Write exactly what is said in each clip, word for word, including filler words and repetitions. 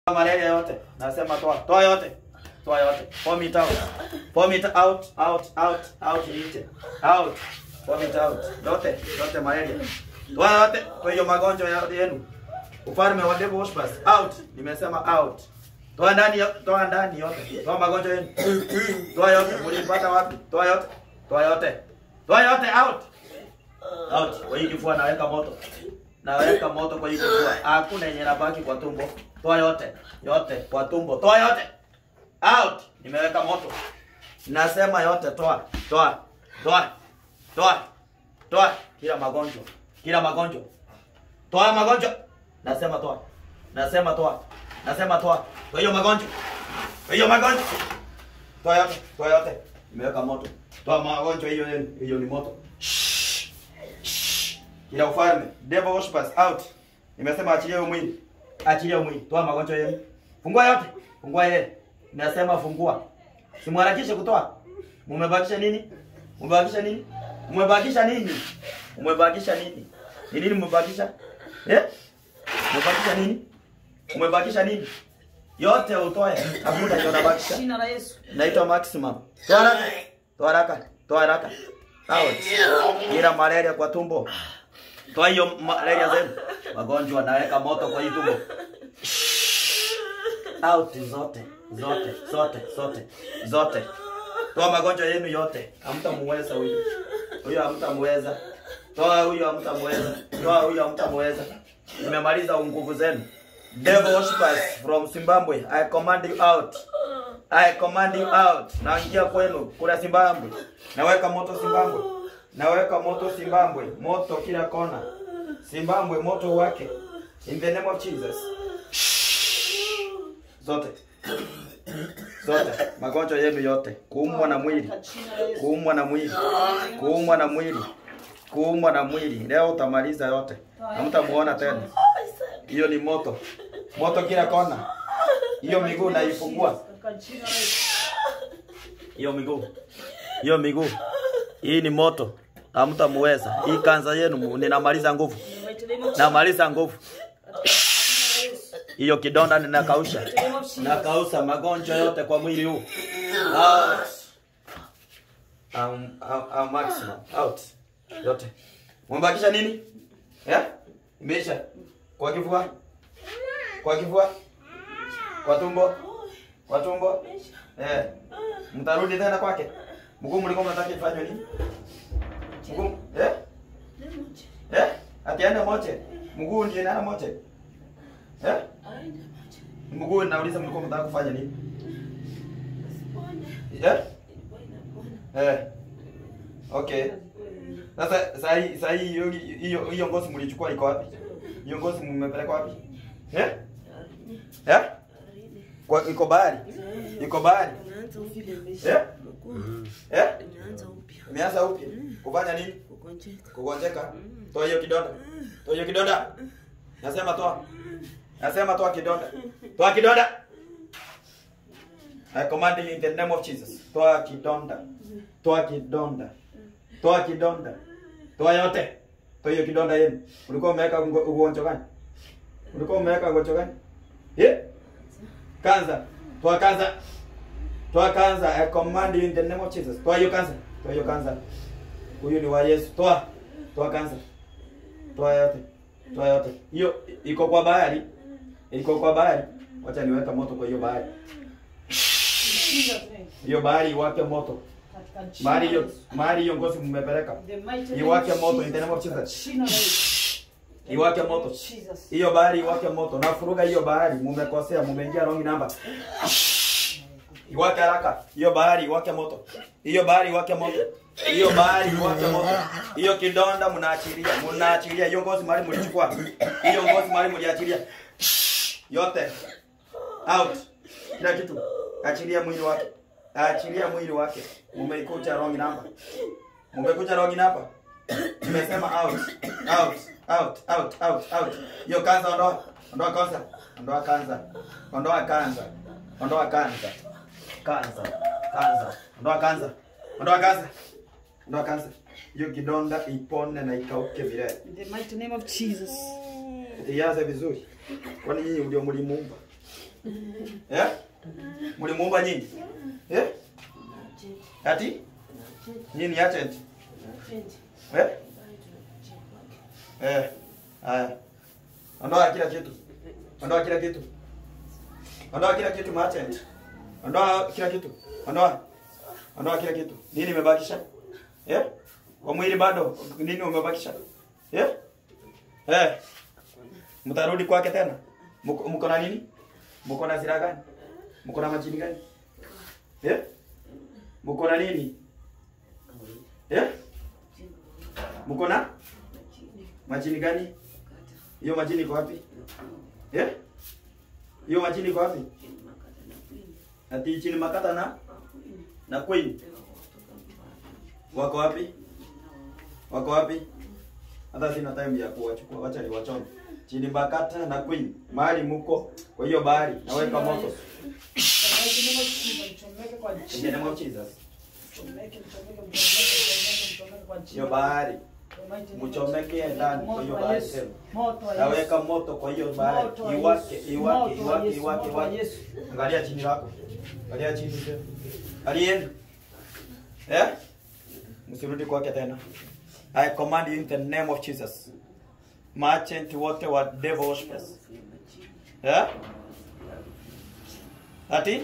Malaria yote. Nasema toa. Toa yote. Toa yote. Vomit out. Vomit out, out, out, out nje. Out. Vomit out. Yote, yote malaria. Toa yote. Kwa hiyo magonjwa yenu. Ufalme wa devil worshippers. Out. Nimesema out. Toa ndani, toa ndani yote. Toa magonjwa yenu. Toa yote. Mlipata wapi? Toa yote. Toa yote. Toa yote out. Out. Kwa hiyo kifua naweka moto. Naweka moto kwa hiyo kifua. Hakuna yenye inabaki kwa tumbo. Toa yote. Yote kwa tumbo. Toa yote. Out. Nimeweka moto. Nasema yote toa. Toa. Toa. Toa. Toa. Kila magonjwa. Kila magonjwa. Toa magonjwa. Nasema toa. Nasema toa. Nasema toa. Kwa hiyo magonjwa. Kwa hiyo magonjwa. Toa yote. Toa yote. Nimeweka moto. Toa magonjwa hiyo hiyo ni moto. Kila ufalme. Devil worshippers out. Nimesema achilia mwili. Achilia mwili. Toa magonjwa yenu. Fungua yote. Fungua yeye. Nasema fungua. Simharakishe kutoa. Mumebakisha nini? Mumebakisha nini? Mumebakisha nini? Mumebakisha nini? Ni nini mumebakisha? Eh? Mumebakisha nini? Mumebakisha nini? Yote utoe. Hakuna hiyo unabakisha. Jina la Yesu. Naitwa maximum. Toa haraka. Toa haraka. Toa haraka. Out. Ila malaria kwa tumbo. Toa hiyo malaria zenu. Magonjwa naweka moto kwa hiyo tumbo. Out zote. Zote, zote, zote, zote. Toa magonjwa yenu yote. Hamtamuweza huyu. Huyu hamtamuweza. Toa huyu hamtamuweza. Toa huyu hamtamuweza. Nimemaliza nguvu zenu. Devil worshippers from Zimbabwe, I command you out. I command you out. Naingia kwenu kula Zimbabwe. Naweka moto Zimbabwe. Naweka moto Zimbabwe. Moto kila kona. Zimbabwe moto wake. In the name of Jesus. Zote. Zote. Magonjwa yenu yote. Kuumwa na mwili. Kuumwa na mwili. Kuumwa na mwili. Kuumwa na mwili. Leo utamaliza yote. Hamtamuona tena. Hiyo ni moto. Moto kila kona. Hiyo miguu naifungua. Hiyo miguu. Hiyo miguu. Hii ni moto. Hamtamuweza. Hii kanza yenu ninamaliza nguvu. Namaliza nguvu. Hiyo kidonda ninakausha. Nakausha magonjwa yote kwa mwili huu. Out. Um, um, maximum. Out. Yote. Mwambakisha nini? Eh? Imeisha. Kwa kifua. Kwa kifua. Kwa tumbo. Kwa tumbo. Eh. Mtarudi tena kwake. Mguu mliko mnataka ifanywe nini? Mguu, eh? Eh? Atiende moche. Mguu ndiye nana moche. Eh? Mguu nauliza mliko mnataka kufanya nini? Eh? Eh. Okay. Sasa sahi sahi hiyo hiyo hiyo ngozi mlichukua iko wapi? Hiyo ngozi mmepeleka wapi? Eh? Eh? Kwa iko bahari. Iko bahari. Eh? Eh? Imeanza upya. Kufanya nini? Kugonjeka. Kugonjeka. Toa hiyo kidonda. Toa hiyo kidonda. Nasema toa. Nasema toa kidonda. Toa kidonda. I command you in the name of Jesus. Toa kidonda. Toa kidonda. Toa kidonda. Toa yote. Toa hiyo kidonda yenu. Ulikuwa umeweka ugonjwa gani? Ulikuwa umeweka ugonjwa gani? Eh? Kanza. Toa kanza. Toa kanza. I command you in the name of Jesus. Toa hiyo kanza. Toa hiyo kanza. Huyu ni wa Yesu. Toa. Toa kanza. Toa yote. Toa yote. Hiyo iko kwa bahari. Iko kwa bahari. Wacha niweka moto kwa hiyo bahari. Hiyo bahari iwake moto. Bahari hiyo, bahari hiyo ngozi mmepeleka. Iwake moto in the name of Jesus. Iwake moto. Hiyo bahari iwake moto. Nafuruga hiyo bahari, mmekosea, mmeingia wrong number. Iwake haraka. Hiyo bahari iwake moto. Hiyo bahari iwake moto. Hiyo bahari iwake moto. Hiyo kidonda mnaachilia, mnaachilia hiyo ngozi mahali mlichukua. Hiyo ngozi mahali mliachilia. Yote out. Kila kitu. Achilia mwili wake. Achilia mwili wake. Umekuja wrong number. Umekuja wrong number. Nimesema out. Out. Out. Out. Out. Out. Hiyo kanza ondoa. Ondoa kanza. Ondoa kanza. Ondoa kanza. Ondoa kanza. Kanza. Kanza. Ondoa kanza. Ondoa kanza. Ondoa kanza. Hiyo kidonda ipone na ikauke vile. In the mighty name of Jesus. Ianze vizuri. Kwani nyinyi ndio mlimuumba. Eh? Mlimuumba nyinyi? Eh? Ati? Nyinyi ni agent? Eh? Eh. Haya. Ondoa kila kitu. Ondoa kila kitu. Ondoa kila kitu merchant. Ondoa kila kitu. Ondoa. Ondoa kila kitu. Nini umebakisha? Eh? Kwa mwili bado nini umebakisha? Eh? Eh. Mtarudi kwake tena? Mko mko na nini? Mko na silaha gani? Mko na majini gani? Eh? Mko na nini? Eh? Mko na majini gani? Hiyo majini iko wapi? Eh? Hiyo majini iko wapi? Ati chini makata na na queen. Wako wapi? Wako wapi? Hata sina time ya kuwachukua. Wacha ni wachome. Chini makata na queen. Mahali mko kwa hiyo bahari naweka moto. Ndio ndio Jesus. Hiyo bahari. Mchomeke ndani kwa hiyo bahari sema. Naweka moto kwa hiyo bahari. Iwake, iwake, iwake, iwake, iwake. Angalia chini lako. Angalia chini sema. Alienda. Eh? Msirudi kwake tena. I command you in the name of Jesus. Merchant wote wa devil worshippers. Eh? Ati?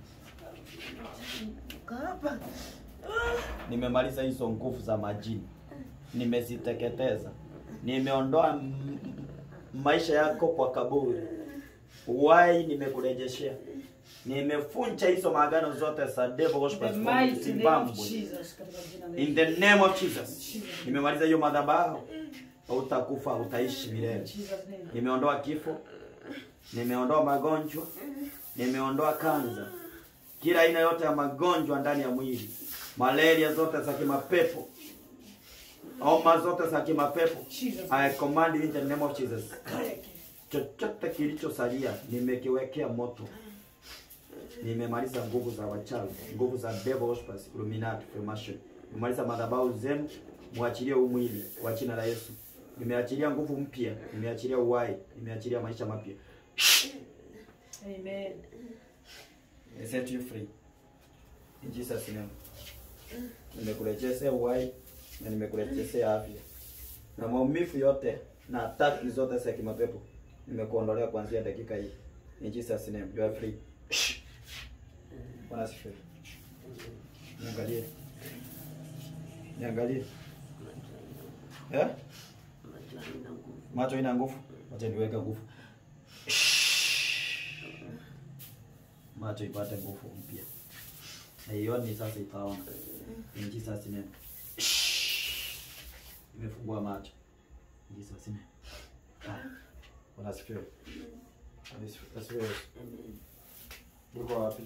Kapa. Nimemaliza hizo nguvu za majini. Nimeziteketeza. Nimeondoa maisha yako kwa kaburi. Wai nimekurejeshea. Nimefunja hizo maagano zote za devil worshippers from Zimbabwe. In the name of Jesus. Nimemaliza hiyo madhabahu. Utakufa, utaishi milele. Nimeondoa kifo. Nimeondoa magonjwa. Nimeondoa kanza. Kila aina yote ya magonjwa ndani ya mwili. Malaria zote za kimapepo. Homa zote za kimapepo. I command in the name of Jesus. Chochote kilichosalia nimekiwekea moto. Nimemaliza nguvu za wachawi, nguvu za devil worshippers, Illuminati, Freemason. Nimemaliza madhabahu zenu, muachilie huu mwili kwa jina la Yesu. Nimeachilia nguvu mpya, nimeachilia uhai, nimeachilia maisha mapya. Amen. I set you free. In Jesus name. Nimekurejesea uhai na nimekurejesea afya. Na maumivu yote na attack zote za kimapepo nimekuondolea kuanzia dakika hii. In Jesus name, you are free. Bwana asifiwe. Niangalie. Niangalie. Eh? Macho ina nguvu. Wacha niweke nguvu. Macho ipate nguvu mpya. Na hiyo ni sasa itaona. In Jesus name. Imefungua macho. In Jesus name. Bwana asifiwe. Asifiwe. Uko wapi?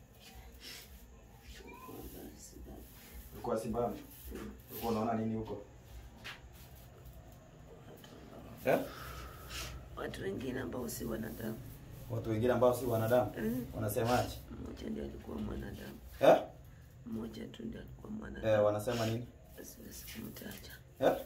Uko Zimbabwe. Uko unaona nini huko? Eh? Watu wengine ambao si wanadamu. Watu wengine ambao si wanadamu? Mm. Wanasemaje? Mmoja ndiye alikuwa mwanadamu. Eh? Mmoja tu ndiye alikuwa mwanadamu. Eh, wanasema nini? Siwezi kumtaja. Eh?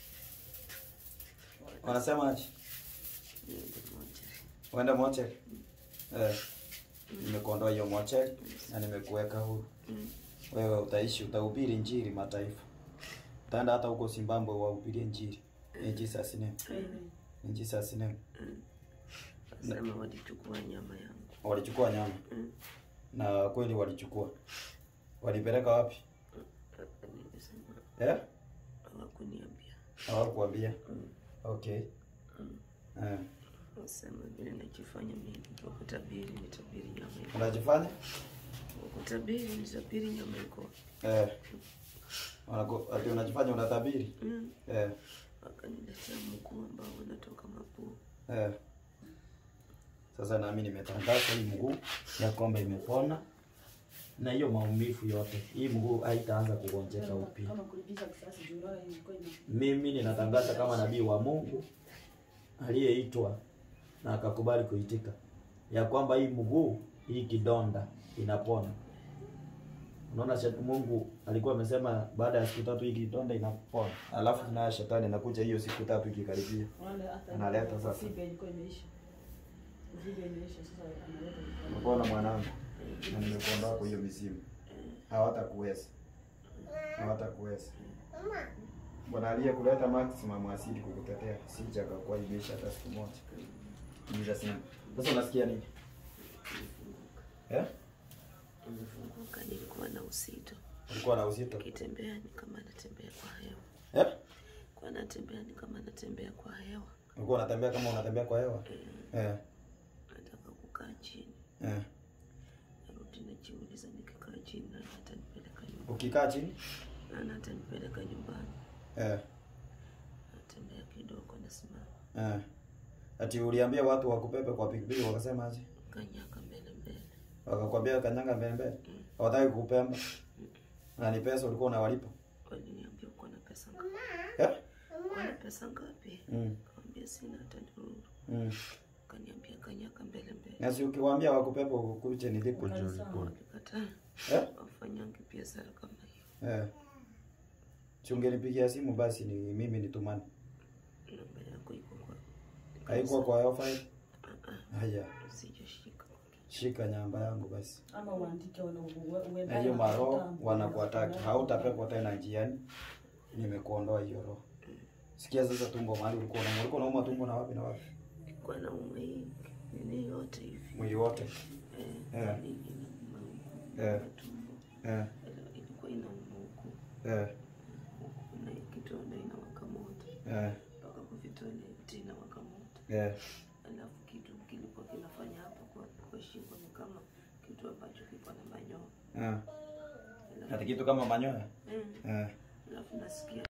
Wanasemaje? Ndiye mmoja. Wenda moche. Eh. Nimekuondoa hiyo moche na nimekuweka huru. Mm. Wewe utaishi, utahubiri injili mataifa. Utaenda hata huko Zimbabwe wahubiri injili. In Jesus name. Amen. In Jesus name. Mm. Nasema walichukua nyama yangu. Walichukua nyama. Mm. Na kweli walichukua. Walipeleka wapi? Nimesema. Eh? Hawakuniambia. Hawakuambia. Mm. Okay. Mm. Eh. Nasema vile najifanya mimi kwa kutabiri, nitabiri nyama iko. Unajifanya? Kwa kutabiri, nitabiri nyama iko. Eh. Unako ati unajifanya unatabiri? Mm. Eh. Wakaniletea mguu ambao unatoka mapuu. Eh. Sasa nami nimetangaza hii mguu ya kwamba imepona. Na hiyo maumivu yote, hii mguu haitaanza kugonjeka upya. Kama kulipiza kisasi jura ilikuwa ina. Mimi ninatangaza kama nabii wa Mungu aliyeitwa na akakubali kuitika ya kwamba hii mguu, hii kidonda inapona. Unaona shetani Mungu alikuwa amesema baada ya siku tatu hii kidonda inapona. Alafu na shetani anakuja hiyo siku tatu ikikaribia. Analeta sasa. Fibe ilikuwa imeisha. Vile inaisha sasa analeta. Mbona mwanangu? Na nimekuondoa kwa hiyo mizimu. Hawatakuweza. Hawatakuweza. Mama. Bwana aliye kuleta maximum asidi kukutetea. Sija kwa ibisha hata siku moja. Ndiza sina. Sasa unasikia nini? Eh? Nimefunguka, nilikuwa na uzito. Ulikuwa na uzito? Kitembea ni kama natembea kwa hewa. Eh? Kwa natembea ni kama natembea kwa hewa. Ulikuwa unatembea kama unatembea kwa hewa? Eh. Eh. Nataka kukaa chini. Eh. Narudi najiuliza nikikaa chini na atanipeleka nyumbani. Ukikaa chini? Na atanipeleka nyumbani. Eh. Natembea kidogo nasimama. Eh. Ati uliambia watu wakupepe kwa pikipiki wakasema aje? Kanyaka mbele mbele. Wakakwambia kanyanga mbele mbele? Mm. Hawataki kukupemba? Mm. Na ni pesa ulikuwa unawalipa? Waliniambia uko na pesa ngapi? Eh? Uko na pesa ngapi? Mm. Kaambia sina hata ndururu. Mm. Kaniambia kanyaka mbele mbele. Na si ukiwaambia wakupepe ukuje nilipo juu ulikuwa. Nikataa. Eh? Wafanyange biashara kama hiyo. Eh. Chungenipigia simu basi ni mimi nitumane. Namba yako iko kwa. Haiko kwa wifi? Haya. Sijashika. Shika namba yangu basi. Ama uandike wana uwe. Na hiyo maro wanakuataki. Hautapekwa tena njiani. Nimekuondoa hiyo roho. Sikia sasa tumbo mahali ulikuwa na ulikuwa unauma tumbo na wapi na wapi? Kwa na umwe ni yote hivi. Mwili wote. Eh. Eh. Eh. Eh. Ilikuwa inauma huko. Eh. Na kitu ndio inawaka moto. Eh. Mpaka kuvitole tena waka moto. Eh. Alafu kitu kilikuwa kinafanya hapa kwa kwa shingo ni kama kitu ambacho kiko na manyoya. Eh. Hata kitu kama manyoya? Mm. Eh. Alafu nasikia